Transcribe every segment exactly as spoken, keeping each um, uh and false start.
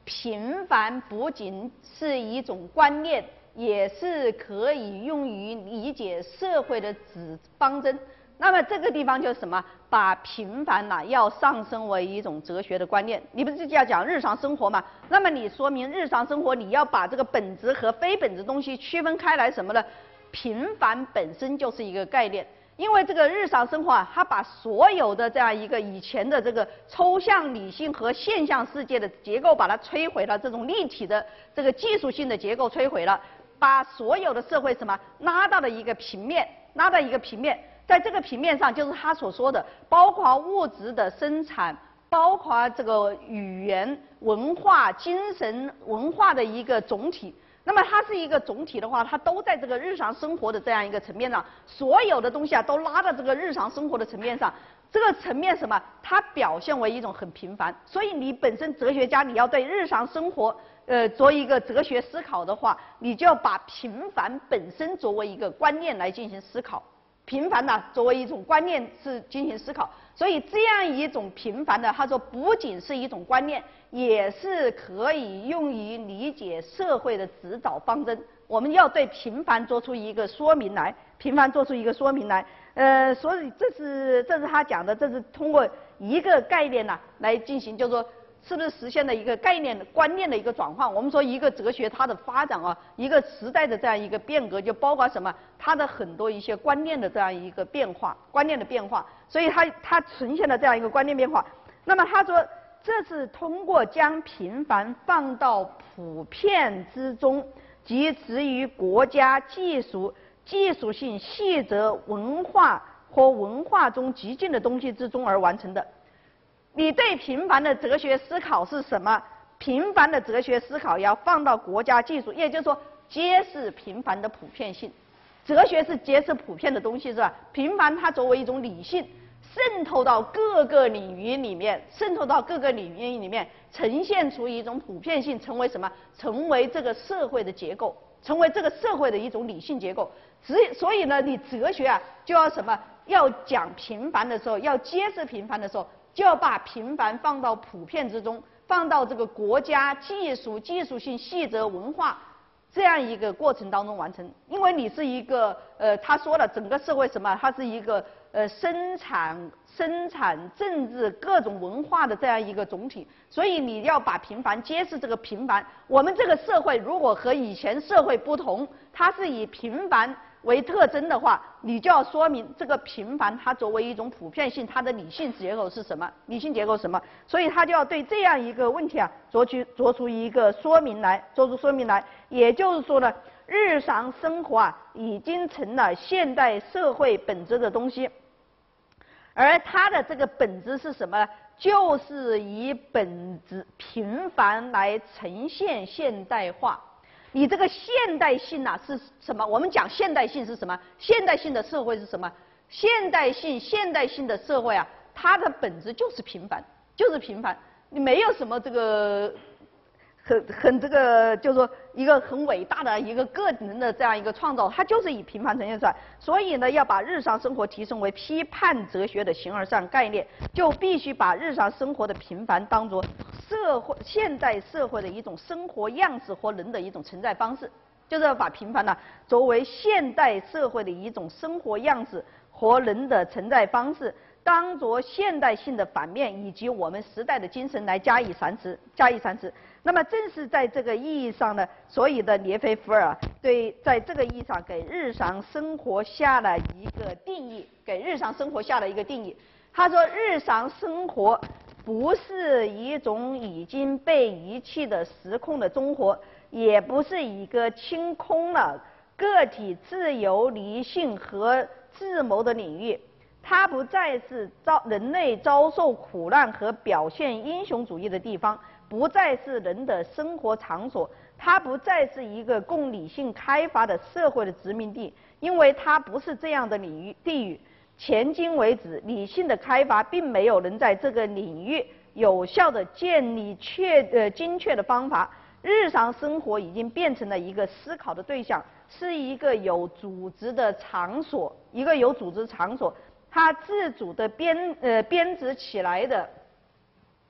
平凡不仅是一种观念，也是可以用于理解社会的指方针。那么这个地方就是什么？把平凡呐、啊、要上升为一种哲学的观念。你不是要讲日常生活嘛？那么你说明日常生活你要把这个本质和非本质东西区分开来，什么呢？平凡本身就是一个概念。因为这个日常生活啊，它把所有的这样一个以前的这个抽象理性和现象世界的结构，把它摧毁了，这种立体的这个技术性的结构摧毁了，把所有的社会什么拉到了一个平面，拉到一个平面，在这个平面上，就是他所说的，包括物质的生产，包括这个语言、文化、精神文化的一个总体。那么它是一个总体的话，它都在这个日常生活的这样一个层面上，所有的东西啊都拉到这个日常生活的层面上。这个层面什么？它表现为一种很平凡。所以你本身哲学家，你要对日常生活呃做一个哲学思考的话，你就要把平凡本身作为一个观念来进行思考。平凡呢、啊，作为一种观念是进行思考。所以这样一种平凡的，他说不仅是一种观念，也是可以用于理解社会的指导方针。我们要对平凡做出一个说明来，平凡做出一个说明来。呃，所以这是这是他讲的，这是通过一个概念呢、啊、来进行，就是说是不是实现了一个概念的观念的一个转换。我们说一个哲学它的发展啊，一个时代的这样一个变革，就包括什么？它的很多一些观念的这样一个变化，观念的变化。所以它它呈现了这样一个观念变化。那么他说，这是通过将平凡放到普遍之中，即植于国家技术、技术性细则文化或文化中极尽的东西之中而完成的。你对平凡的哲学思考是什么？平凡的哲学思考要放到国家技术，也就是说揭示平凡的普遍性。哲学是揭示普遍的东西，是吧？平凡它作为一种理性，渗透到各个领域里面，渗透到各个领域里面，呈现出一种普遍性，成为什么？成为这个社会的结构，成为这个社会的一种理性结构。所以呢，你哲学啊，就要什么？要讲平凡的时候，要揭示平凡的时候，就要把平凡放到普遍之中，放到这个国家技术、技术性细则文化这样一个过程当中完成。因为你是一个呃，他说了，整个社会什么？它是一个呃生产、生产、政治各种文化的这样一个总体，所以你要把平凡揭示这个平凡。我们这个社会如果和以前社会不同，它是以平凡为特征的话，你就要说明这个平凡它作为一种普遍性，它的理性结构是什么？理性结构是什么？所以他就要对这样一个问题啊，做出做出一个说明来，做出说明来。也就是说呢，日常生活啊，已经成了现代社会本质的东西，而它的这个本质是什么呢？就是以本质平凡来呈现现代化。你这个现代性啊是什么？我们讲现代性是什么？现代性的社会是什么？现代性现代性的社会啊，它的本质就是平凡，就是平凡。你没有什么这个很很这个，就是说一个很伟大的一个个人的这样一个创造，它就是以平凡呈现出来。所以呢，要把日常生活提升为批判哲学的形而上概念，就必须把日常生活的平凡当作社会现代社会的一种生活样式和人的一种存在方式，就是要把平凡呢作为现代社会的一种生活样式和人的存在方式，当作现代性的反面以及我们时代的精神来加以阐释，加以阐释。那么正是在这个意义上呢，所以的列菲伏尔对在这个意义上给日常生活下了一个定义，给日常生活下了一个定义。他说，日常生活不是一种已经被遗弃的时空的综合，也不是一个清空了个体自由、理性和自谋的领域。它不再是遭人类遭受苦难和表现英雄主义的地方，不再是人的生活场所，它不再是一个供理性开发的社会的殖民地，因为它不是这样的领域地域。迄今为止，理性的开发并没有能在这个领域有效地建立确呃精确的方法。日常生活已经变成了一个思考的对象，是一个有组织的场所，一个有组织场所，它自主的编呃编织起来的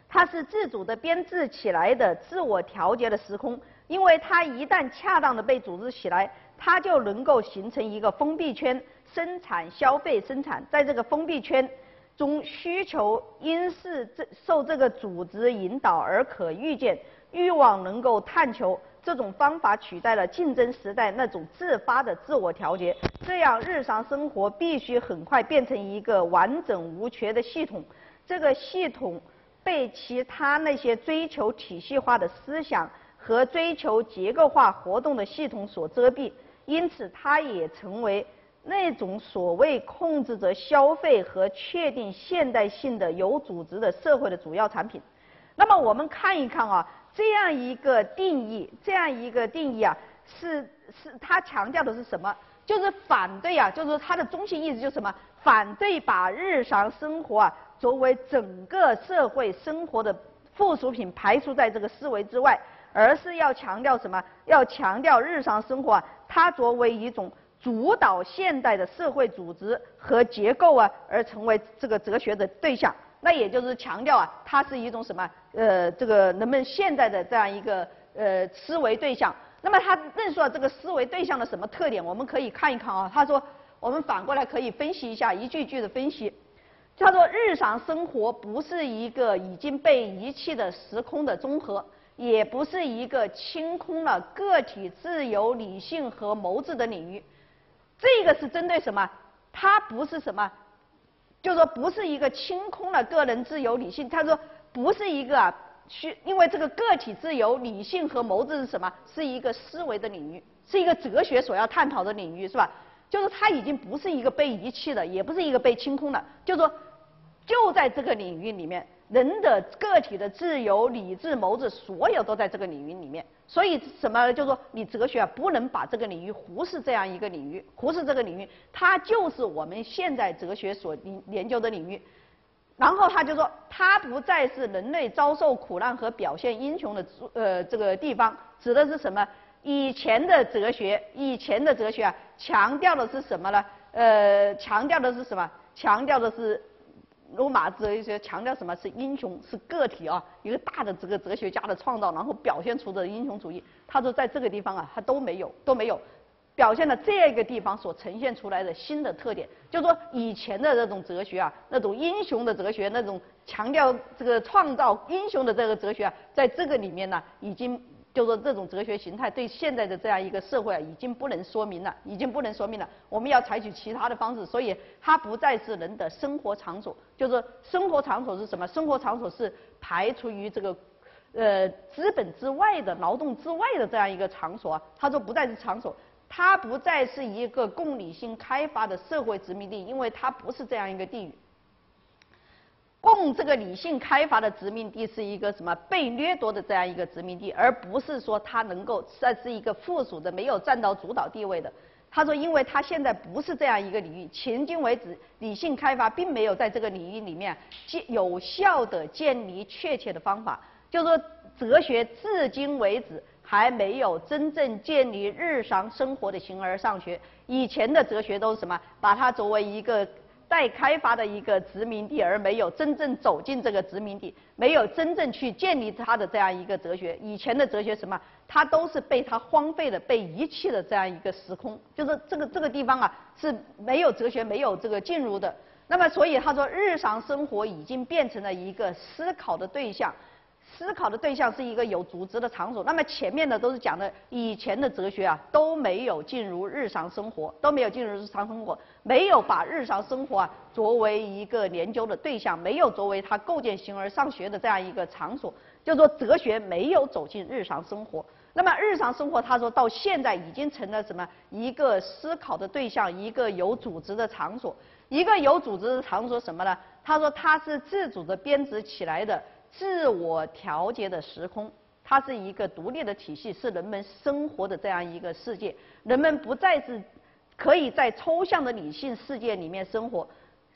它是自主的编制起来的自我调节的时空，因为它一旦恰当的被组织起来，它就能够形成一个封闭圈，生产、消费、生产，在这个封闭圈中，需求因是这受这个组织引导而可预见，欲望能够探求。这种方法取代了竞争时代那种自发的自我调节，这样日常生活必须很快变成一个完整无缺的系统。这个系统被其他那些追求体系化的思想和追求结构化活动的系统所遮蔽，因此它也成为那种所谓控制着消费和确定现代性的有组织的社会的主要产品。那么我们看一看啊，这样一个定义，这样一个定义啊，是是它强调的是什么？就是反对啊，就是说它的中心意思就是什么？反对把日常生活啊作为整个社会生活的附属品排除在这个思维之外，而是要强调什么？要强调日常生活啊，它作为一种主导现代的社会组织和结构啊，而成为这个哲学的对象。那也就是强调啊，它是一种什么？呃，这个人们现在的这样一个呃思维对象。那么他论述了这个思维对象的什么特点？我们可以看一看啊。他说，我们反过来可以分析一下，一句句的分析。他说，日常生活不是一个已经被遗弃的时空的综合，也不是一个清空了个体自由、理性和谋志的领域。这个是针对什么？它不是什么？就是说不是一个清空了个人自由理性，他说不是一个啊，需因为这个个体自由理性和谋志是什么？是一个思维的领域，是一个哲学所要探讨的领域，是吧？就是它已经不是一个被遗弃的，也不是一个被清空的，就是说就在这个领域里面，人的个体的自由、理智、谋志，所有都在这个领域里面。所以什么？就是说你哲学啊，不能把这个领域忽视这样一个领域，忽视这个领域，它就是我们现在哲学所研究的领域。然后他就说，它不再是人类遭受苦难和表现英雄的呃这个地方，指的是什么？以前的哲学，以前的哲学啊，强调的是什么呢？呃，强调的是什么？强调的是罗马哲学强调什么？是英雄，是个体啊，一个大的这个哲学家的创造，然后表现出的英雄主义。他说在这个地方啊，他都没有，都没有表现了这个地方所呈现出来的新的特点。就是说以前的这种哲学啊，那种英雄的哲学，那种强调这个创造英雄的这个哲学啊，在这个里面呢，已经就是说这种哲学形态对现在的这样一个社会啊，已经不能说明了，已经不能说明了。我们要采取其他的方式，所以它不再是人的生活场所。就是生活场所是什么？生活场所是排除于这个呃资本之外的、劳动之外的这样一个场所啊。他说不再是场所，它不再是一个供理性开发的社会殖民地，因为它不是这样一个地域。供这个理性开发的殖民地是一个什么？被掠夺的这样一个殖民地，而不是说它能够算是一个附属的、没有占到主导地位的。他说，因为它现在不是这样一个领域，迄今为止，理性开发并没有在这个领域里面有效的建立确切的方法。就是说，哲学至今为止还没有真正建立日常生活的形而上学。以前的哲学都是什么？把它作为一个待开发的一个殖民地，而没有真正走进这个殖民地，没有真正去建立它的这样一个哲学。以前的哲学什么？它都是被它荒废的、被遗弃的这样一个时空，就是这个这个地方啊是没有哲学、没有这个进入的。那么，所以他说，日常生活已经变成了一个思考的对象。思考的对象是一个有组织的场所。那么前面的都是讲的以前的哲学啊都没有进入日常生活，都没有进入日常生活，没有把日常生活啊作为一个研究的对象，没有作为它构建形而上学的这样一个场所，就是说哲学没有走进日常生活。那么日常生活，他说到现在已经成了什么？一个思考的对象，一个有组织的场所。一个有组织的场所什么呢？他说它是自主的编织起来的自我调节的时空，它是一个独立的体系，是人们生活的这样一个世界。人们不再是可以在抽象的理性世界里面生活，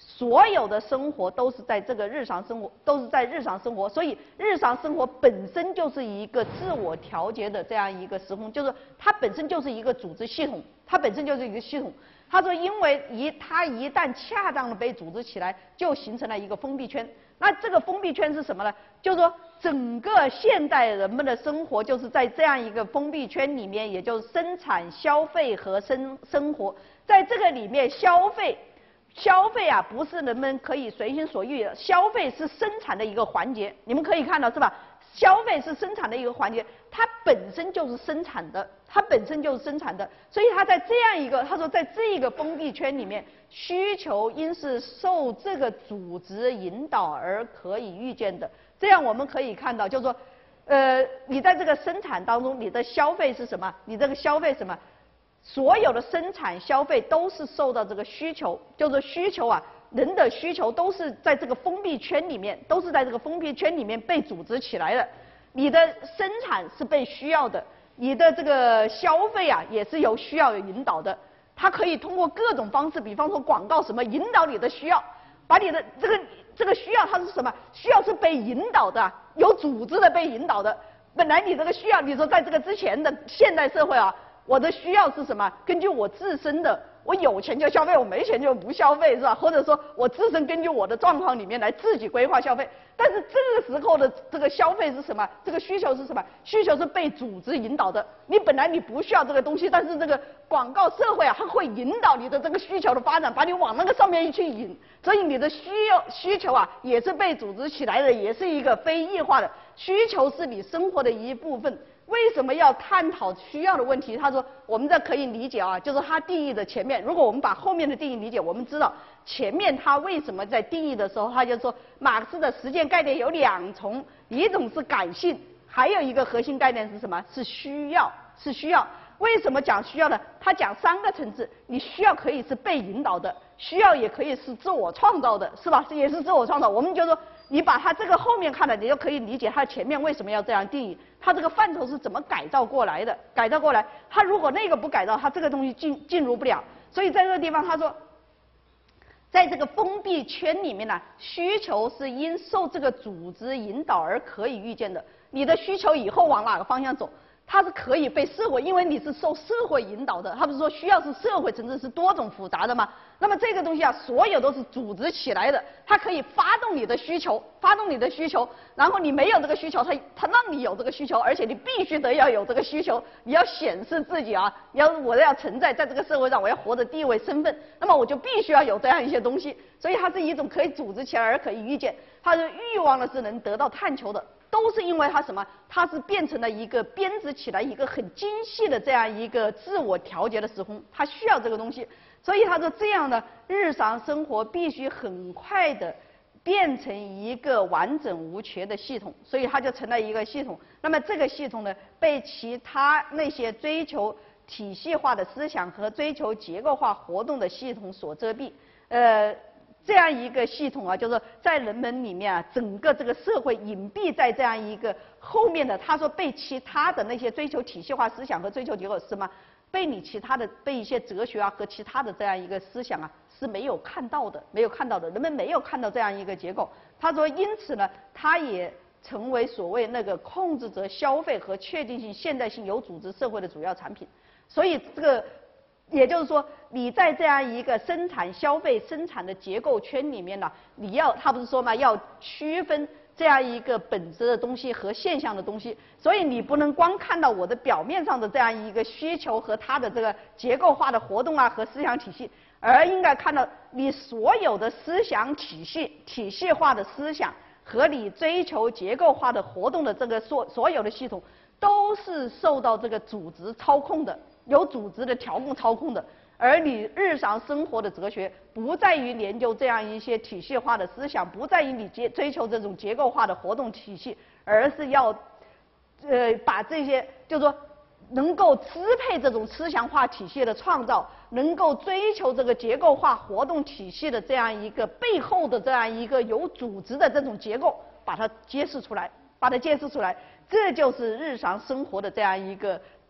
所有的生活都是在这个日常生活，都是在日常生活，所以日常生活本身就是一个自我调节的这样一个时空，就是它本身就是一个组织系统，它本身就是一个系统。他说，因为一它一旦恰当的被组织起来，就形成了一个封闭圈。那这个封闭圈是什么呢？就是说，整个现代人们的生活就是在这样一个封闭圈里面，也就是生产、消费和生生活，在这个里面消费。消费啊，不是人们可以随心所欲的，消费是生产的一个环节。你们可以看到是吧？消费是生产的一个环节，它本身就是生产的，它本身就是生产的。所以它在这样一个，他说在这一个封闭圈里面，需求应是受这个组织引导而可以预见的。这样我们可以看到，就是说，呃，你在这个生产当中，你的消费是什么？你这个消费什么？所有的生产消费都是受到这个需求，就是需求啊，人的需求都是在这个封闭圈里面，都是在这个封闭圈里面被组织起来的。你的生产是被需要的，你的这个消费啊也是由需要有引导的。它可以通过各种方式，比方说广告什么，引导你的需要，把你的这个这个需要它是什么？需要是被引导的，有组织的被引导的。本来你这个需要，你说在这个之前的现代社会啊。我的需要是什么？根据我自身的，我有钱就消费，我没钱就不消费，是吧？或者说我自身根据我的状况里面来自己规划消费。但是这个时候的这个消费是什么？这个需求是什么？需求是被组织引导的。你本来你不需要这个东西，但是这个广告社会啊，它会引导你的这个需求的发展，把你往那个上面一去引。所以你的需要需求啊，也是被组织起来的，也是一个非异化的需求，是你生活的一部分。为什么要探讨需要的问题？他说，我们这可以理解啊，就是他定义的前面。如果我们把后面的定义理解，我们知道前面他为什么在定义的时候，他就说马克思的实践概念有两重，一种是感性，还有一个核心概念是什么？是需要，是需要。为什么讲需要呢？他讲三个层次，你需要可以是被引导的，需要也可以是自我创造的，是吧？也是自我创造。我们就说。你把它这个后面看了，你就可以理解它前面为什么要这样定义，它这个范畴是怎么改造过来的。改造过来，它如果那个不改造，它这个东西进进入不了。所以在这个地方，他说，在这个封闭圈里面呢，需求是因受这个组织引导而可以预见的。你的需求以后往哪个方向走？它是可以被社会，因为你是受社会引导的。他不是说需要是社会层次是多种复杂的吗？那么这个东西啊，所有都是组织起来的，它可以发动你的需求，发动你的需求，然后你没有这个需求，它它让你有这个需求，而且你必须得要有这个需求，你要显示自己啊，你要我要存在在这个社会上，我要活着地位身份，那么我就必须要有这样一些东西，所以它是一种可以组织起来而可以预见，它的欲望呢是能得到探求的。都是因为它什么？它是变成了一个编织起来一个很精细的这样一个自我调节的时空，它需要这个东西，所以他说这样的日常生活必须很快的变成一个完整无缺的系统，所以它就成了一个系统。那么这个系统呢，被其他那些追求体系化的思想和追求结构化活动的系统所遮蔽，呃。这样一个系统啊，就是在人们里面啊，整个这个社会隐蔽在这样一个后面的，他说被其他的那些追求体系化思想和追求结构是什么？被你其他的被一些哲学啊和其他的这样一个思想啊是没有看到的，没有看到的，人们没有看到这样一个结构。他说，因此呢，它也成为所谓那个控制着消费和确定性现代性有组织社会的主要产品。所以这个。也就是说，你在这样一个生产、消费、生产的结构圈里面呢，你要他不是说嘛，要区分这样一个本质的东西和现象的东西，所以你不能光看到我的表面上的这样一个需求和它的这个结构化的活动啊和思想体系，而应该看到你所有的思想体系、体系化的思想和你追求结构化的活动的这个所所有的系统，都是受到这个组织操控的。有组织的调控操控的，而你日常生活的哲学不在于研究这样一些体系化的思想，不在于你结追求这种结构化的活动体系，而是要，呃，把这些就是说能够支配这种思想化体系的创造，能够追求这个结构化活动体系的这样一个背后的这样一个有组织的这种结构，把它揭示出来，把它揭示出来，这就是日常生活的这样一个。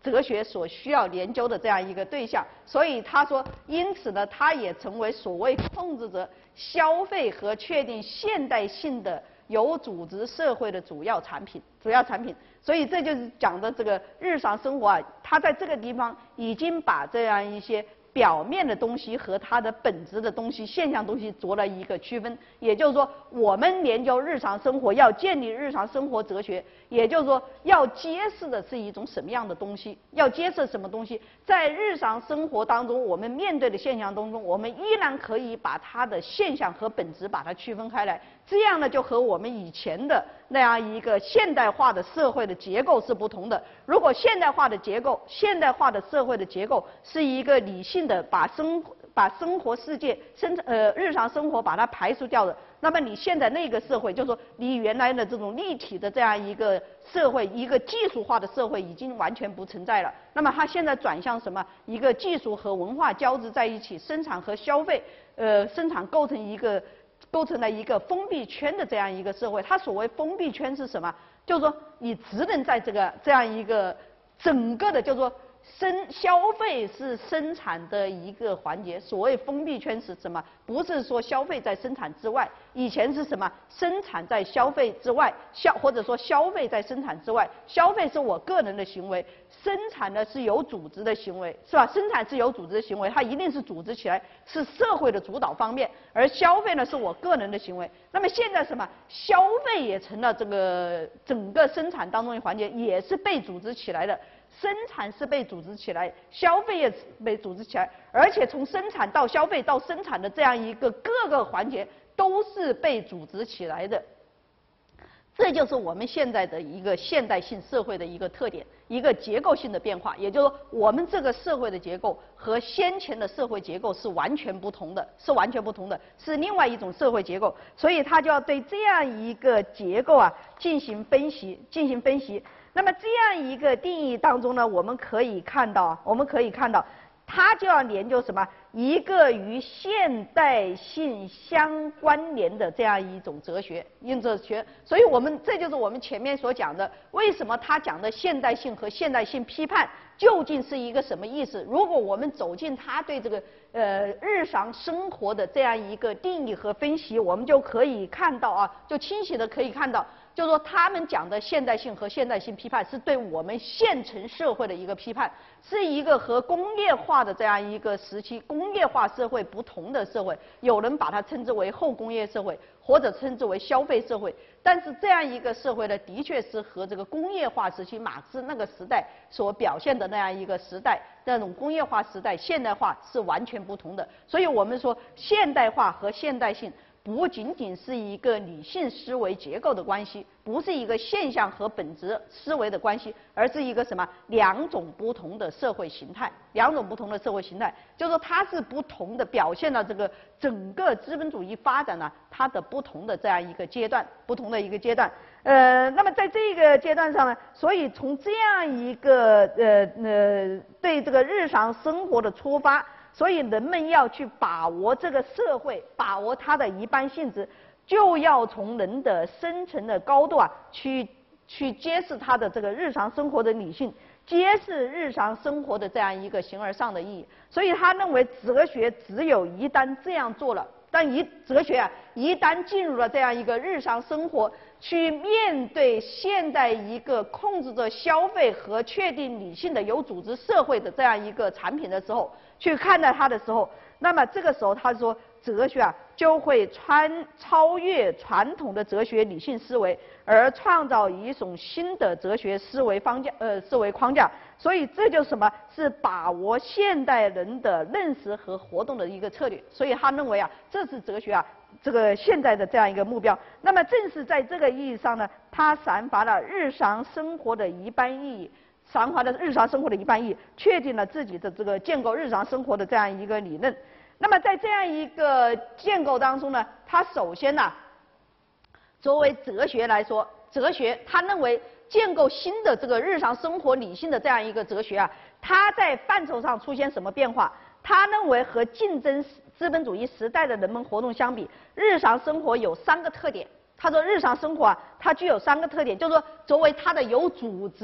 哲学所需要研究的这样一个对象。所以他说，因此呢，它也成为所谓控制着消费和确定现代性的有组织社会的主要产品，主要产品。所以这就是讲的这个日常生活啊，它在这个地方已经把这样一些表面的东西和它的本质的东西、现象东西做了一个区分。也就是说，我们研究日常生活，要建立日常生活哲学，也就是说，要揭示的是一种什么样的东西，要揭示什么东西，在日常生活当中，我们面对的现象当中，我们依然可以把它的现象和本质把它区分开来。这样呢，就和我们以前的那样一个现代化的社会的结构是不同的。如果现代化的结构、现代化的社会的结构是一个理性的把生把生活世界生呃日常生活把它排除掉的，那么你现在那个社会，就是说你原来的这种立体的这样一个社会，一个技术化的社会已经完全不存在了。那么它现在转向什么？一个技术和文化交织在一起，生产和消费，呃，生产构成一个。构成了一个封闭圈的这样一个社会。它所谓封闭圈是什么？就是说你只能在这个这样一个整个的，就是说生消费是生产的一个环节。所谓封闭圈是什么？不是说消费在生产之外，以前是什么？生产在消费之外，消或者说消费在生产之外。消费是我个人的行为，生产呢是有组织的行为，是吧？生产是有组织的行为，它一定是组织起来，是社会的主导方面，而消费呢是我个人的行为。那么现在什么？消费也成了这个整个生产当中的环节，也是被组织起来的。生产是被组织起来，消费也被组织起来，而且从生产到消费到生产的这样一个各个环节都是被组织起来的。这就是我们现在的一个现代性社会的一个特点，一个结构性的变化。也就是说，我们这个社会的结构和先前的社会结构是完全不同的，是完全不同的，是另外一种社会结构。所以他就要对这样一个结构啊进行分析，进行分析。那么这样一个定义当中呢，我们可以看到，我们可以看到，它就要研究什么？一个与现代性相关联的这样一种哲学，一种哲学。所以我们这就是我们前面所讲的，为什么他讲的现代性和现代性批判究竟是一个什么意思？如果我们走进他对这个呃日常生活的这样一个定义和分析，我们就可以看到啊，就清晰的可以看到。就是说，他们讲的现代性和现代性批判是对我们现成社会的一个批判，是一个和工业化的这样一个时期、工业化社会不同的社会。有人把它称之为后工业社会，或者称之为消费社会。但是这样一个社会呢，的确是和这个工业化时期马克思那个时代所表现的那样一个时代，那种工业化时代、现代化是完全不同的。所以我们说，现代化和现代性不仅仅是一个理性思维结构的关系，不是一个现象和本质思维的关系，而是一个什么？两种不同的社会形态，两种不同的社会形态，就是说它是不同的，表现了这个整个资本主义发展呢它的不同的这样一个阶段，不同的一个阶段。呃，那么在这个阶段上呢，所以从这样一个呃呃对这个日常生活的出发。所以人们要去把握这个社会，把握它的一般性质，就要从人的深层的高度啊，去去揭示它的这个日常生活的理性，揭示日常生活的这样一个形而上的意义。所以他认为哲学只有一旦这样做了，但一哲学啊，一旦进入了这样一个日常生活，去面对现代一个控制着消费和确定理性的有组织社会的这样一个产品的时候，去看待它的时候，那么这个时候他说哲学啊就会穿超越传统的哲学理性思维，而创造一种新的哲学思维方架呃思维框架。所以这就是什么？是把握现代人的认识和活动的一个策略。所以他认为啊，这是哲学啊这个现在的这样一个目标。那么正是在这个意义上呢，他散发了日常生活的一般意义。散发的日常生活的一般意义，确定了自己的这个建构日常生活的这样一个理论。那么在这样一个建构当中呢，它首先呢、啊，作为哲学来说，哲学他认为建构新的这个日常生活理性的这样一个哲学啊，它在范畴上出现什么变化？他认为和竞争资本主义时代的人们活动相比，日常生活有三个特点。他说日常生活啊，它具有三个特点，就是说作为它的有组织的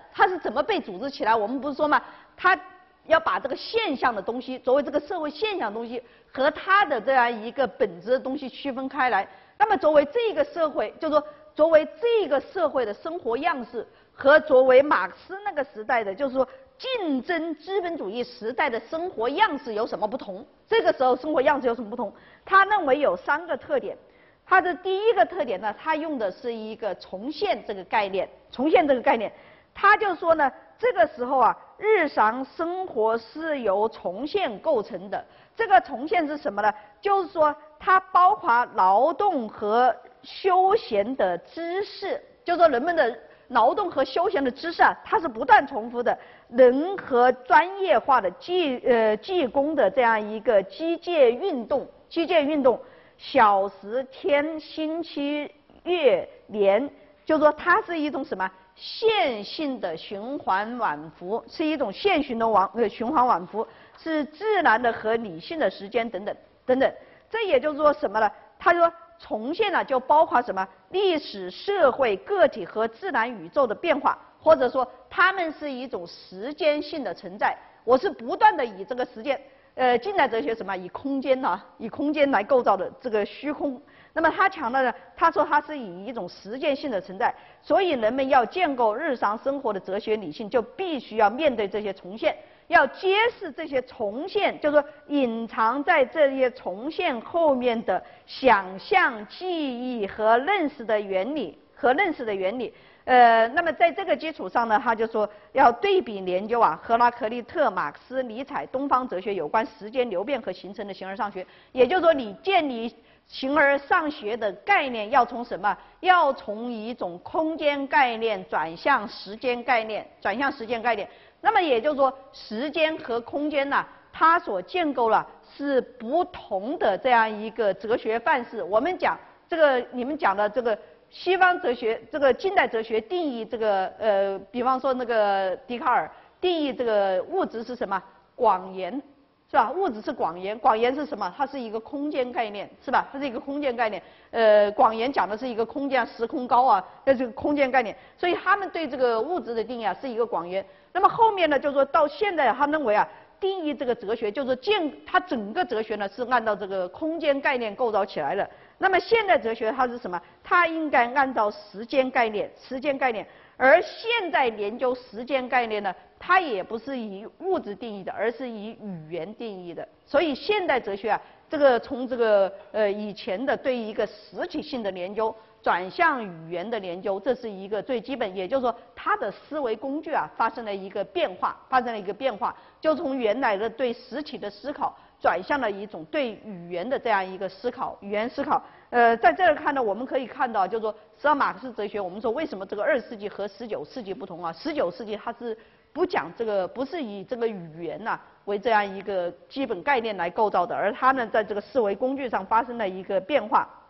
它是怎么被组织起来？我们不是说嘛，它要把这个现象的东西，作为这个社会现象的东西和它的这样一个本质的东西区分开来。那么作为这个社会，就是说作为这个社会的生活样式和作为马克思那个时代的，就是说竞争资本主义时代的生活样式有什么不同？这个时候生活样式有什么不同？他认为有三个特点。它的第一个特点呢，他用的是一个重现这个概念，重现这个概念，他就说呢，这个时候啊，日常生活是由重现构成的。这个重现是什么呢？就是说它包括劳动和休闲的知识，就是说人们的劳动和休闲的知识啊，它是不断重复的，人和专业化的技呃技工的这样一个机械运动，机械运动。小时、天、星期、月、年，就是说它是一种什么线性的循环往复，是一种线性的往呃循环往复，是自然的和理性的时间等等等等。这也就是说什么呢？他说重现呢就包括什么历史、社会、个体和自然宇宙的变化，或者说它们是一种时间性的存在。我是不断的以这个时间。呃，近代哲学什么以空间呢、啊？以空间来构造的这个虚空。那么他强调呢，他说它是以一种实践性的存在，所以人们要建构日常生活的哲学理性，就必须要面对这些重现，要揭示这些重现，就是说隐藏在这些重现后面的想象、记忆和认识的原理和认识的原理。呃，那么在这个基础上呢，他就说要对比研究啊，赫拉克利特、马克思、尼采、东方哲学有关时间流变和形成的形而上学。也就是说，你建立形而上学的概念，要从什么？要从一种空间概念转向时间概念，转向时间概念。那么也就是说，时间和空间呢、啊，它所建构了是不同的这样一个哲学范式。我们讲这个，你们讲的这个。西方哲学，这个近代哲学定义这个呃，比方说那个笛卡尔定义这个物质是什么？广言，是吧？物质是广言，广言是什么？它是一个空间概念，是吧？它是一个空间概念。呃，广言讲的是一个空间，时空高啊，这是个空间概念。所以他们对这个物质的定义啊，是一个广言。那么后面呢，就是说到现在，他认为啊。定义这个哲学就是建，它整个哲学呢是按照这个空间概念构造起来的。那么现代哲学它是什么？它应该按照时间概念，时间概念。而现在研究时间概念呢，它也不是以物质定义的，而是以语言定义的。所以现代哲学啊，这个从这个呃以前的对一个实体性的研究。转向语言的研究，这是一个最基本，也就是说，它的思维工具啊发生了一个变化，发生了一个变化，就从原来的对实体的思考，转向了一种对语言的这样一个思考，语言思考。呃，在这儿看呢，我们可以看到，就是说，实际上马克思哲学，我们说为什么这个二十世纪和十九世纪不同啊？十九世纪它是不讲这个，不是以这个语言呐、啊、为这样一个基本概念来构造的，而它呢，在这个思维工具上发生了一个变化。